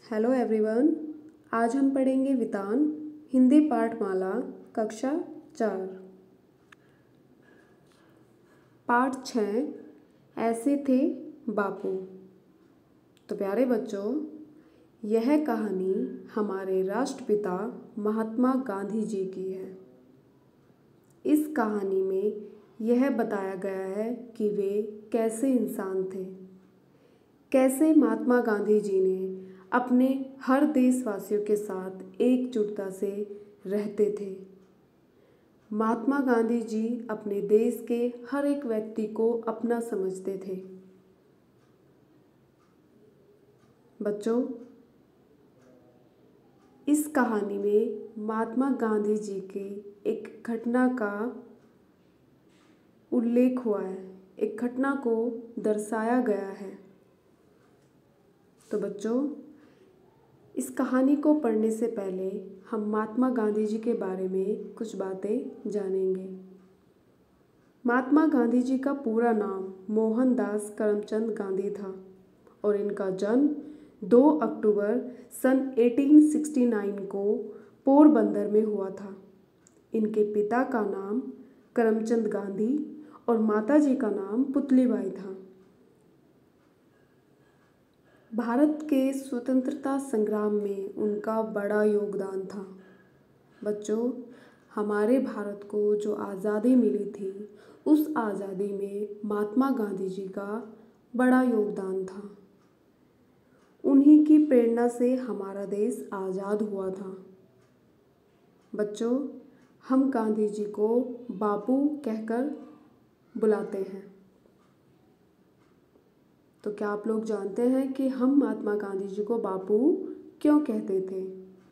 Hello everyone. आज हम पढ़ेंगे वितान हिंदी पाठमाला कक्षा 4 पाठ 6 ऐसे थे बापू। तो प्यारे बच्चों, यह कहानी हमारे राष्ट्रपिता महात्मा गांधी जी की है। इस कहानी में यह बताया गया है कि वे कैसे इंसान थे, कैसे महात्मा गांधी जी ने अपने हर देशवासियों के साथ एकजुटता से रहते थे। महात्मा गांधी जी अपने देश के हर एक व्यक्ति को अपना समझते थे। बच्चों, इस कहानी में महात्मा गांधी जी की एक घटना का उल्लेख हुआ है, एक घटना को दर्शाया गया है। तो बच्चों, इस कहानी को पढ़ने से पहले हम महात्मा गांधी जी के बारे में कुछ बातें जानेंगे। महात्मा गांधी जी का पूरा नाम मोहनदास करमचंद गांधी था और इनका जन्म 2 अक्टूबर सन 1869 को पोरबंदर में हुआ था। इनके पिता का नाम करमचंद गांधी और माताजी का नाम पुतलीबाई था। भारत के स्वतंत्रता संग्राम में उनका बड़ा योगदान था। बच्चों, हमारे भारत को जो आज़ादी मिली थी, उस आज़ादी में महात्मा गांधी जी का बड़ा योगदान था। उन्हीं की प्रेरणा से हमारा देश आज़ाद हुआ था। बच्चों, हम गांधी जी को बापू कहकर बुलाते हैं। तो क्या आप लोग जानते हैं कि हम महात्मा गांधी जी को बापू क्यों कहते थे?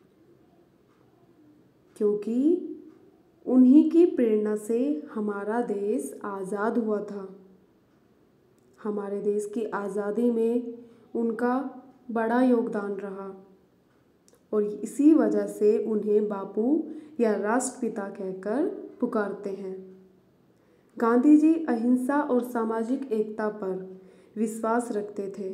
क्योंकि उन्हीं की प्रेरणा से हमारा देश आज़ाद हुआ था। हमारे देश की आज़ादी में उनका बड़ा योगदान रहा और इसी वजह से उन्हें बापू या राष्ट्रपिता कहकर पुकारते हैं। गांधी जी अहिंसा और सामाजिक एकता पर विश्वास रखते थे।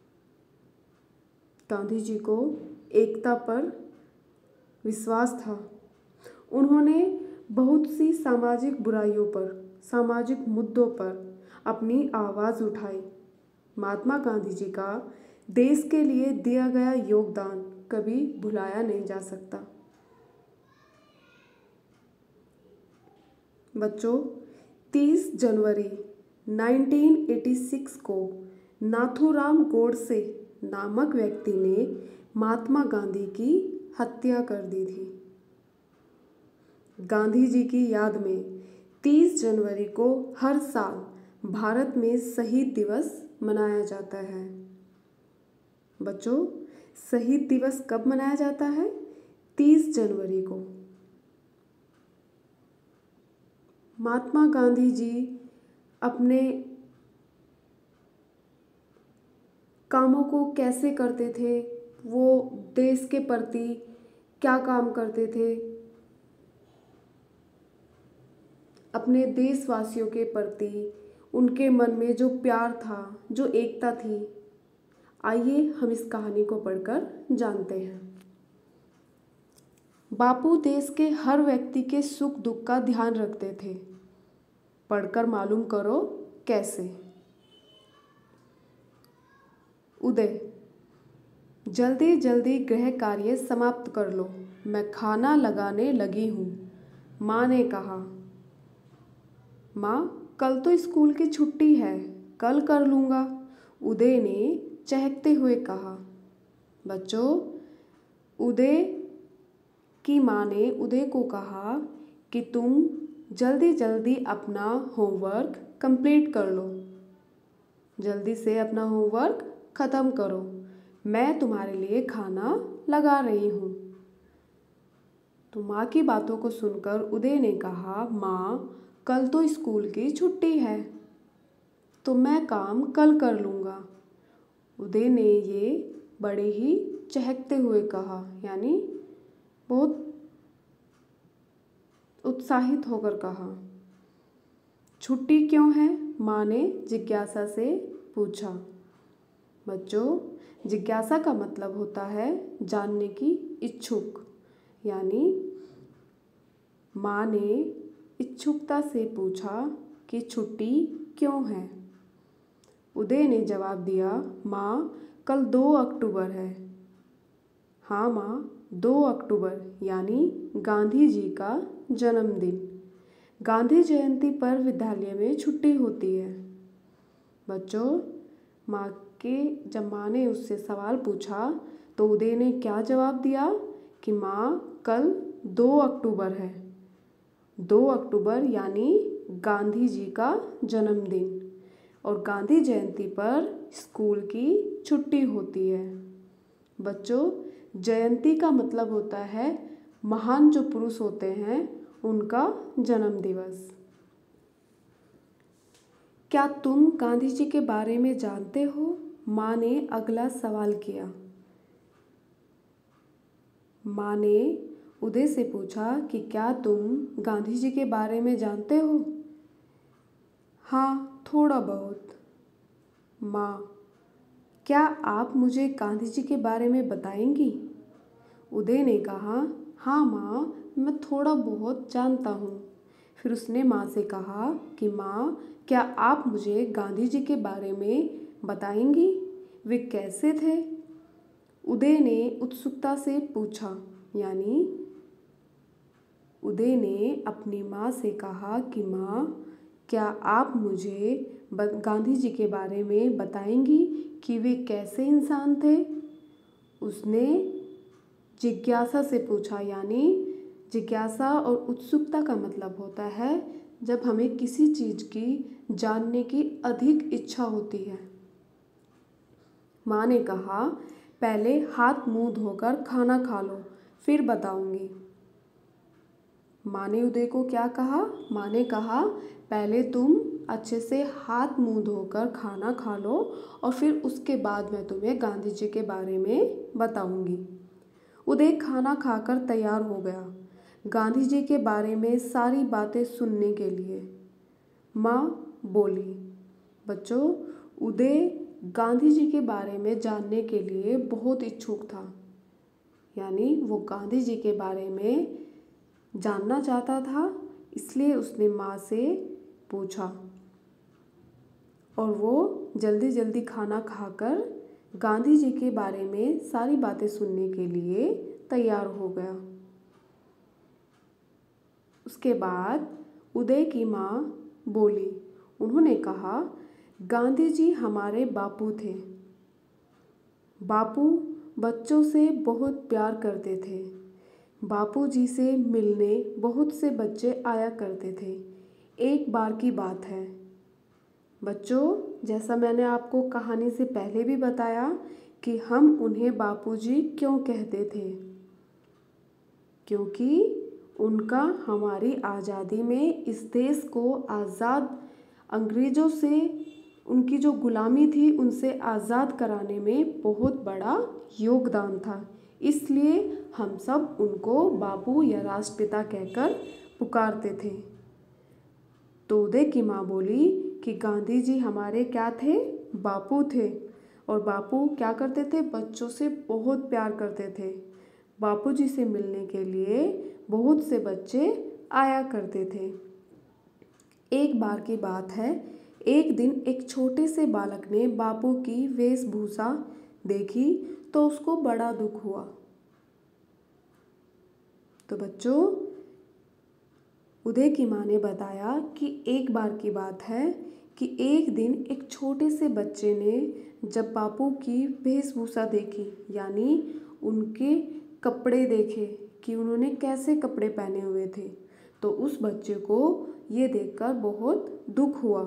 गांधी जी को एकता पर विश्वास था। उन्होंने बहुत सी सामाजिक बुराइयों पर, सामाजिक मुद्दों पर अपनी आवाज़ उठाई। महात्मा गांधी जी का देश के लिए दिया गया योगदान कभी भुलाया नहीं जा सकता। बच्चों, 30 जनवरी 1986 को नाथूराम गोडसे नामक व्यक्ति ने महात्मा गांधी की हत्या कर दी थी। गांधी जी की याद में 30 जनवरी को हर साल भारत में शहीद दिवस मनाया जाता है। बच्चों, शहीद दिवस कब मनाया जाता है? 30 जनवरी को। महात्मा गांधी जी अपने कामों को कैसे करते थे, वो देश के प्रति क्या काम करते थे, अपने देशवासियों के प्रति उनके मन में जो प्यार था, जो एकता थी, आइए हम इस कहानी को पढ़कर जानते हैं। बापू देश के हर व्यक्ति के सुख दुख का ध्यान रखते थे। पढ़कर मालूम करो कैसे। उदय, जल्दी जल्दी गृह कार्य समाप्त कर लो, मैं खाना लगाने लगी हूँ, माँ ने कहा। माँ, कल तो स्कूल की छुट्टी है, कल कर लूँगा, उदय ने चहकते हुए कहा। बच्चों, उदय की माँ ने उदय को कहा कि तुम जल्दी जल्दी अपना होमवर्क कंप्लीट कर लो, जल्दी से अपना होमवर्क ख़त्म करो, मैं तुम्हारे लिए खाना लगा रही हूँ। तो माँ की बातों को सुनकर उदय ने कहा, माँ, कल तो स्कूल की छुट्टी है, तो मैं काम कल कर लूँगा। उदय ने ये बड़े ही चहकते हुए कहा, यानी बहुत उत्साहित होकर कहा। छुट्टी क्यों है? माँ ने जिज्ञासा से पूछा। बच्चों, जिज्ञासा का मतलब होता है जानने की इच्छुक। यानी माँ ने इच्छुकता से पूछा कि छुट्टी क्यों है। उदय ने जवाब दिया, माँ कल 2 अक्टूबर है। हाँ माँ, 2 अक्टूबर यानी गांधी जी का जन्मदिन। गांधी जयंती पर विद्यालय में छुट्टी होती है। बच्चों, जब माँ ने उससे सवाल पूछा तो उदय ने क्या जवाब दिया कि माँ कल 2 अक्टूबर है। 2 अक्टूबर यानी गांधी जी का जन्मदिन और गांधी जयंती पर स्कूल की छुट्टी होती है। बच्चों, जयंती का मतलब होता है महान जो पुरुष होते हैं उनका जन्म दिवस। क्या तुम गांधी जी के बारे में जानते हो? माँ ने अगला सवाल किया। माँ ने उदय से पूछा कि क्या तुम गांधी जी के बारे में जानते हो? हाँ, थोड़ा बहुत। माँ, क्या आप मुझे गांधी जी के बारे में बताएंगी? उदय ने कहा, हाँ माँ, मैं थोड़ा बहुत जानता हूँ। फिर उसने माँ से कहा कि माँ, क्या आप मुझे गांधी जी के बारे में बताएंगी? वे कैसे थे? उदय ने उत्सुकता से पूछा। यानी उदय ने अपनी माँ से कहा कि माँ, क्या आप मुझे गांधी जी के बारे में बताएंगी कि वे कैसे इंसान थे? उसने जिज्ञासा से पूछा। यानी जिज्ञासा और उत्सुकता का मतलब होता है जब हमें किसी चीज़ की जानने की अधिक इच्छा होती है। माँ ने कहा, पहले हाथ मुंह धोकर खाना खा लो, फिर बताऊंगी। माँ ने उदय को क्या कहा? माँ ने कहा, पहले तुम अच्छे से हाथ मुंह धोकर खाना खा लो और फिर उसके बाद मैं तुम्हें गांधी जी के बारे में बताऊंगी। उदय खाना खाकर तैयार हो गया गांधी जी के बारे में सारी बातें सुनने के लिए। माँ बोली, बच्चों, उदय गांधी जी के बारे में जानने के लिए बहुत इच्छुक था। यानी वो गांधी जी के बारे में जानना चाहता था, इसलिए उसने माँ से पूछा और वो जल्दी जल्दी खाना खाकर गांधी जी के बारे में सारी बातें सुनने के लिए तैयार हो गया। उसके बाद उदय की माँ बोली, उन्होंने कहा, गांधी जी हमारे बापू थे। बापू बच्चों से बहुत प्यार करते थे। बापू जी से मिलने बहुत से बच्चे आया करते थे। एक बार की बात है। बच्चों, जैसा मैंने आपको कहानी से पहले भी बताया कि हम उन्हें बापूजी क्यों कहते थे, क्योंकि उनका हमारी आज़ादी में इस देश को आज़ाद अंग्रेज़ों से उनकी जो गुलामी थी उनसे आज़ाद कराने में बहुत बड़ा योगदान था। इसलिए हम सब उनको बापू या राष्ट्रपिता कहकर पुकारते थे। तो उदय की माँ बोली कि गांधी जी हमारे क्या थे? बापू थे। और बापू क्या करते थे? बच्चों से बहुत प्यार करते थे। बापू जी से मिलने के लिए बहुत से बच्चे आया करते थे। एक बार की बात है, एक दिन एक छोटे से बालक ने बापू की वेशभूषा देखी तो उसको बड़ा दुख हुआ। तो बच्चों, उदय की माँ ने बताया कि एक बार की बात है कि एक दिन एक छोटे से बच्चे ने जब बापू की वेशभूषा देखी, यानी उनके कपड़े देखे कि उन्होंने कैसे कपड़े पहने हुए थे, तो उस बच्चे को ये देखकर बहुत दुख हुआ।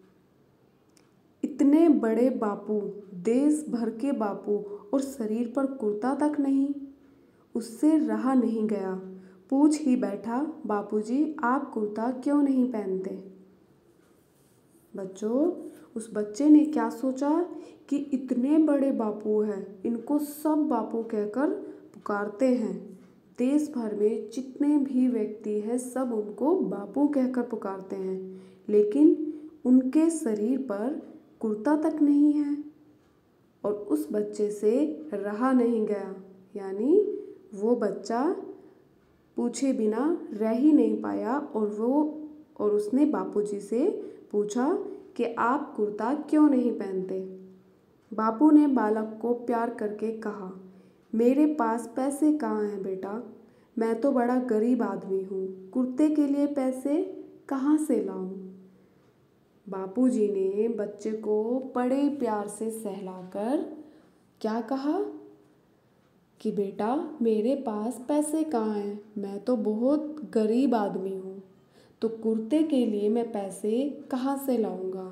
इतने बड़े बापू, देश भर के बापू, और शरीर पर कुर्ता तक नहीं, उससे रहा नहीं गया। पूछ ही बैठा, बापूजी आप कुर्ता क्यों नहीं पहनते? बच्चों, उस बच्चे ने क्या सोचा कि इतने बड़े बापू हैं, इनको सब बापू कहकर पुकारते हैं। देश भर में जितने भी व्यक्ति हैं सब उनको बापू कहकर पुकारते हैं, लेकिन उनके शरीर पर कुर्ता तक नहीं है। और उस बच्चे से रहा नहीं गया, यानी वो बच्चा पूछे बिना रह ही नहीं पाया और उसने बापूजी से पूछा कि आप कुर्ता क्यों नहीं पहनते। बापू ने बालक को प्यार करके कहा, मेरे पास पैसे कहाँ हैं बेटा, मैं तो बड़ा गरीब आदमी हूँ, कुर्ते के लिए पैसे कहाँ से लाऊं। बापूजी ने बच्चे को बड़े प्यार से सहलाकर क्या कहा कि बेटा मेरे पास पैसे कहाँ हैं, मैं तो बहुत गरीब आदमी हूँ, तो कुर्ते के लिए मैं पैसे कहाँ से लाऊंगा।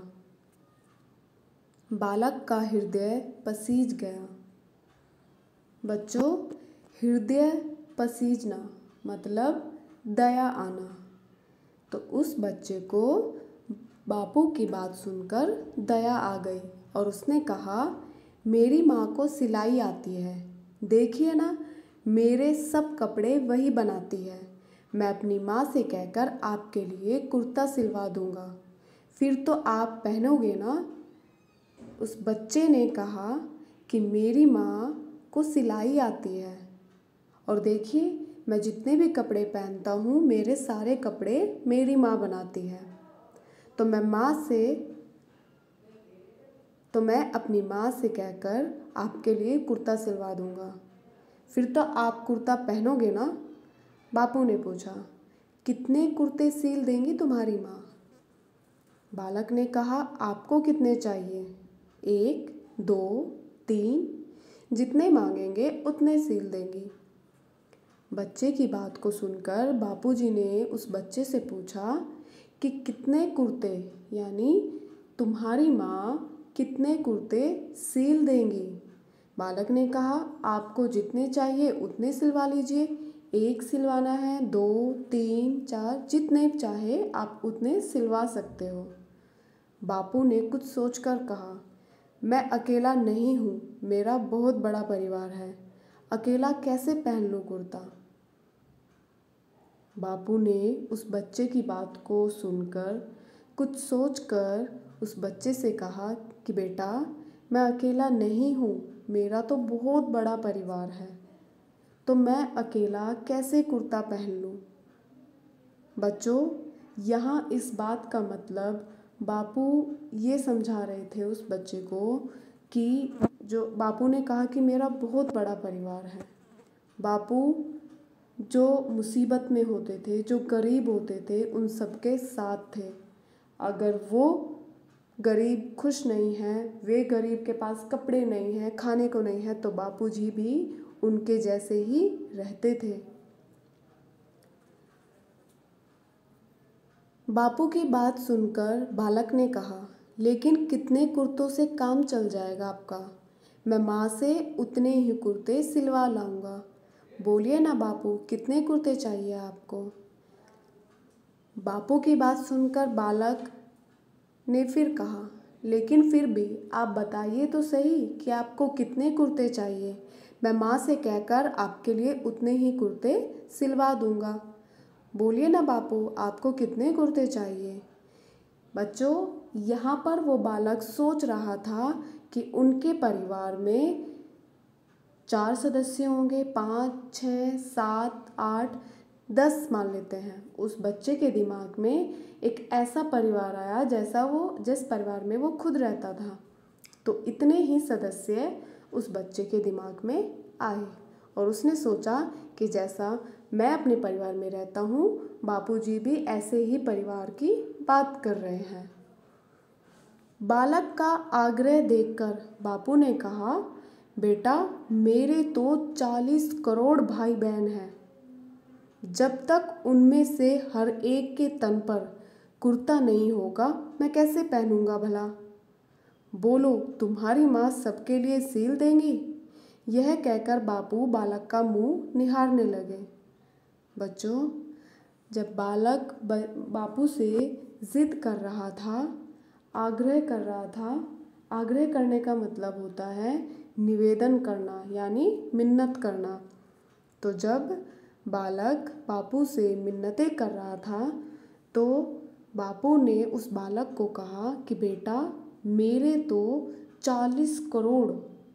बालक का हृदय पसीज गया। बच्चों, हृदय पसीजना मतलब दया आना। तो उस बच्चे को बापू की बात सुनकर दया आ गई और उसने कहा, मेरी माँ को सिलाई आती है, देखिए ना, मेरे सब कपड़े वही बनाती है, मैं अपनी माँ से कहकर आपके लिए कुर्ता सिलवा दूँगा, फिर तो आप पहनोगे ना। उस बच्चे ने कहा कि मेरी माँ को सिलाई आती है और देखिए मैं जितने भी कपड़े पहनता हूँ मेरे सारे कपड़े मेरी माँ बनाती है, तो मैं अपनी माँ से कहकर आपके लिए कुर्ता सिलवा दूँगा, फिर तो आप कुर्ता पहनोगे ना। बापू ने पूछा, कितने कुर्ते सिल देंगी तुम्हारी माँ। बालक ने कहा, आपको कितने चाहिए, 1, 2, 3, जितने मांगेंगे उतने सिल देंगी। बच्चे की बात को सुनकर बापूजी ने उस बच्चे से पूछा कि कितने कुर्ते, यानी तुम्हारी माँ कितने कुर्ते सिल देंगी। बालक ने कहा, आपको जितने चाहिए उतने सिलवा लीजिए, 1 सिलवाना है, 2, 3, 4, जितने चाहे आप उतने सिलवा सकते हो। बापू ने कुछ सोचकर कहा, मैं अकेला नहीं हूँ, मेरा बहुत बड़ा परिवार है, अकेला कैसे पहन लूँ कुर्ता। बापू ने उस बच्चे की बात को सुनकर कुछ सोचकर उस बच्चे से कहा कि बेटा मैं अकेला नहीं हूँ, मेरा तो बहुत बड़ा परिवार है, तो मैं अकेला कैसे कुर्ता पहन लूँ। बच्चों, यहाँ इस बात का मतलब बापू ये समझा रहे थे उस बच्चे को कि जो बापू ने कहा कि मेरा बहुत बड़ा परिवार है। बापू जो मुसीबत में होते थे, जो गरीब होते थे, उन सबके साथ थे। अगर वो गरीब खुश नहीं हैं, वे गरीब के पास कपड़े नहीं हैं, खाने को नहीं है, तो बापूजी भी उनके जैसे ही रहते थे। बापू की बात सुनकर बालक ने कहा, लेकिन कितने कुर्तों से काम चल जाएगा आपका, मैं माँ से उतने ही कुर्ते सिलवा लाऊंगा। बोलिए ना बापू, कितने कुर्ते चाहिए आपको। बापू की बात सुनकर बालक ने फिर कहा, लेकिन फिर भी आप बताइए तो सही कि आपको कितने कुर्ते चाहिए, मैं माँ से कहकर आपके लिए उतने ही कुर्ते सिलवा दूँगा। बोलिए ना बापू, आपको कितने कुर्ते चाहिए। बच्चों, यहाँ पर वो बालक सोच रहा था कि उनके परिवार में 4 सदस्य होंगे, 5, 6, 7, 8, 10 मान लेते हैं। उस बच्चे के दिमाग में एक ऐसा परिवार आया जिस परिवार में वो खुद रहता था। तो इतने ही सदस्य उस बच्चे के दिमाग में आए और उसने सोचा कि जैसा मैं अपने परिवार में रहता हूँ, बापूजी भी ऐसे ही परिवार की बात कर रहे हैं। बालक का आग्रह देखकर बापू ने कहा, बेटा मेरे तो 40 करोड़ भाई बहन हैं, जब तक उनमें से हर एक के तन पर कुर्ता नहीं होगा मैं कैसे पहनूंगा भला। बोलो, तुम्हारी माँ सबके लिए सील देंगी। यह कहकर बापू बालक का मुंह निहारने लगे। बच्चों, जब बालक बापू से जिद कर रहा था, आग्रह कर रहा था, आग्रह करने का मतलब होता है निवेदन करना, यानी मिन्नत करना। तो जब बालक बापू से मिन्नतें कर रहा था तो बापू ने उस बालक को कहा कि बेटा मेरे तो 40 करोड़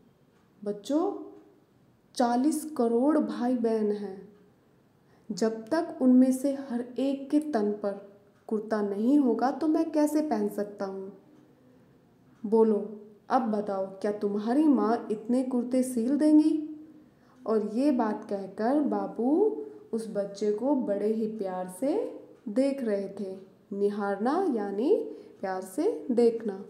बच्चों 40 करोड़ भाई बहन हैं। जब तक उनमें से हर एक के तन पर कुर्ता नहीं होगा तो मैं कैसे पहन सकता हूँ? बोलो, अब बताओ, क्या तुम्हारी माँ इतने कुर्ते सिल देंगी? और ये बात कहकर बापू उस बच्चे को बड़े ही प्यार से देख रहे थे। निहारना यानी प्यार से देखना।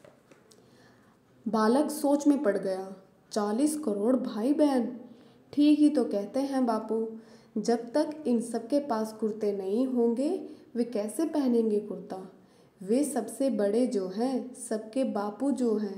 बालक सोच में पड़ गया। 40 करोड़ भाई बहन, ठीक ही तो कहते हैं बापू। जब तक इन सबके पास कुर्ते नहीं होंगे वे कैसे पहनेंगे कुर्ता? वे सबसे बड़े जो हैं, सबके बापू जो हैं।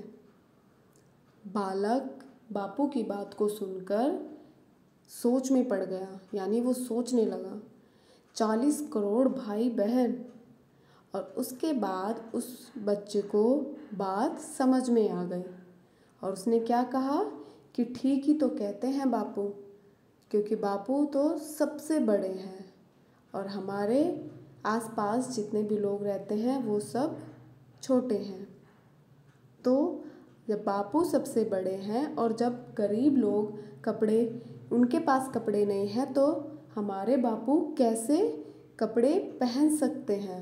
बालक बापू की बात को सुनकर सोच में पड़ गया, यानी वो सोचने लगा। 40 करोड़ भाई बहन। और उसके बाद उस बच्चे को बात समझ में आ गई और उसने क्या कहा कि ठीक ही तो कहते हैं बापू, क्योंकि बापू तो सबसे बड़े हैं और हमारे आसपास जितने भी लोग रहते हैं वो सब छोटे हैं। तो जब बापू सबसे बड़े हैं और जब गरीब लोग उनके पास कपड़े नहीं हैं तो हमारे बापू कैसे कपड़े पहन सकते हैं?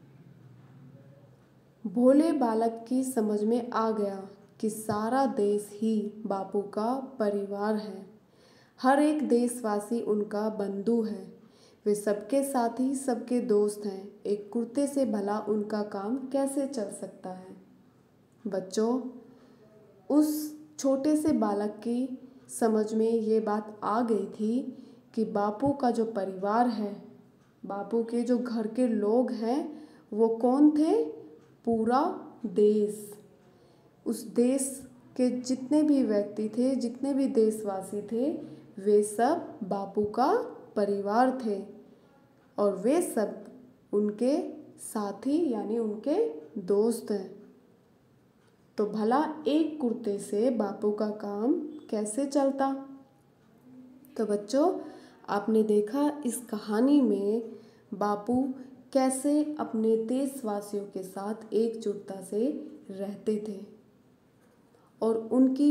भोले बालक की समझ में आ गया कि सारा देश ही बापू का परिवार है। हर एक देशवासी उनका बंधु है। वे सबके साथी, सबके दोस्त हैं। एक कुर्ते से भला उनका काम कैसे चल सकता है? बच्चों, उस छोटे से बालक की समझ में ये बात आ गई थी कि बापू का जो परिवार है, बापू के जो घर के लोग हैं, वो कौन थे? पूरा देश। उस देश के जितने भी व्यक्ति थे, जितने भी देशवासी थे, वे सब बापू का परिवार थे और वे सब उनके साथी यानी उनके दोस्त हैं। तो भला एक कुर्ते से बापू का काम कैसे चलता? तो बच्चों, आपने देखा इस कहानी में बापू कैसे अपने देशवासियों के साथ एकजुटता से रहते थे और उनकी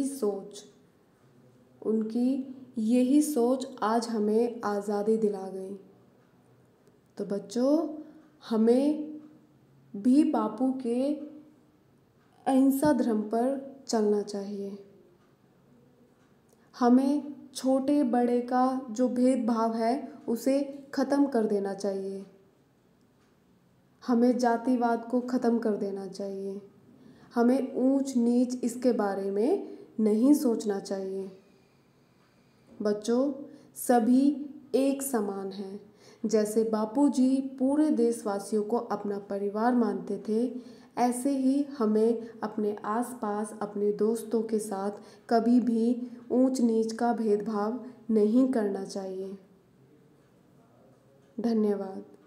यही सोच आज हमें आज़ादी दिला गई। तो बच्चों, हमें भी बापू के अहिंसा धर्म पर चलना चाहिए। हमें छोटे बड़े का जो भेदभाव है उसे ख़त्म कर देना चाहिए। हमें जातिवाद को ख़त्म कर देना चाहिए। हमें ऊंच नीच इसके बारे में नहीं सोचना चाहिए। बच्चों, सभी एक समान हैं। जैसे बापूजी पूरे देशवासियों को अपना परिवार मानते थे, ऐसे ही हमें अपने आसपास अपने दोस्तों के साथ कभी भी ऊंच नीच का भेदभाव नहीं करना चाहिए। धन्यवाद।